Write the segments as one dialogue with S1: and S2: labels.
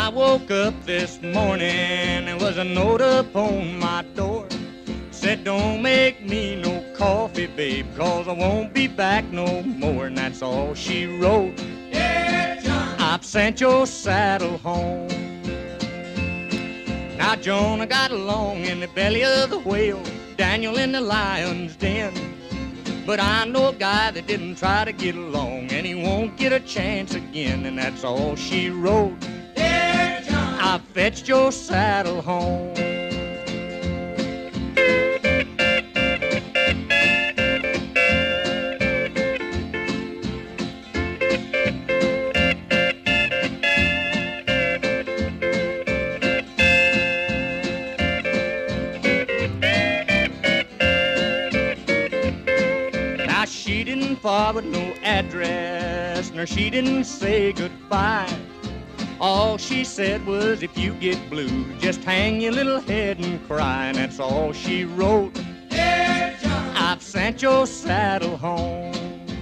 S1: I woke up this morning, there was a note upon my door. Said, don't make me no coffee, babe, 'cause I won't be back no more. And that's all she wrote. Yeah, John, I've sent your saddle home. Now Jonah got along in the belly of the whale, Daniel in the lion's den. But I know a guy that didn't try to get along, and he won't get a chance again. And that's all she wrote. Yeah, John, I fetched your saddle home. She didn't forward no address, nor she didn't say goodbye. All she said was, if you get blue, just hang your little head and cry. And that's all she wrote. Yeah, John, I've sent your saddle home.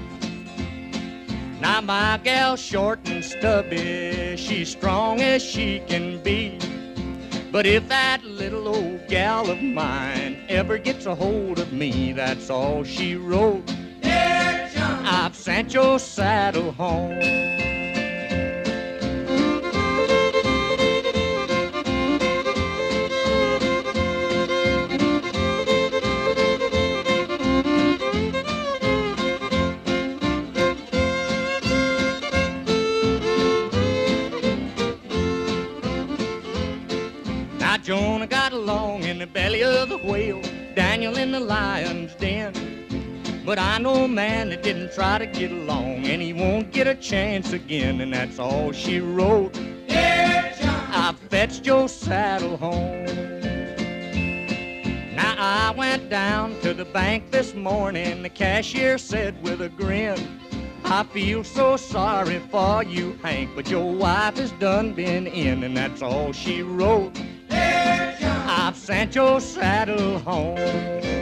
S1: Now my gal's short and stubby, she's strong as she can be. But if that little old gal of mine ever gets a hold of me, that's all she wrote. Yeah, John, I've sent your saddle home. Now Jonah got along in the belly of the whale, Daniel in the lion's den. But I know a man that didn't try to get along, and he won't get a chance again. And that's all she wrote. Yeah, John, I fetched your saddle home. Now I went down to the bank this morning. The cashier said with a grin, I feel so sorry for you, Hank, but your wife has done been in. And that's all she wrote. Yeah, John, I've sent your saddle home.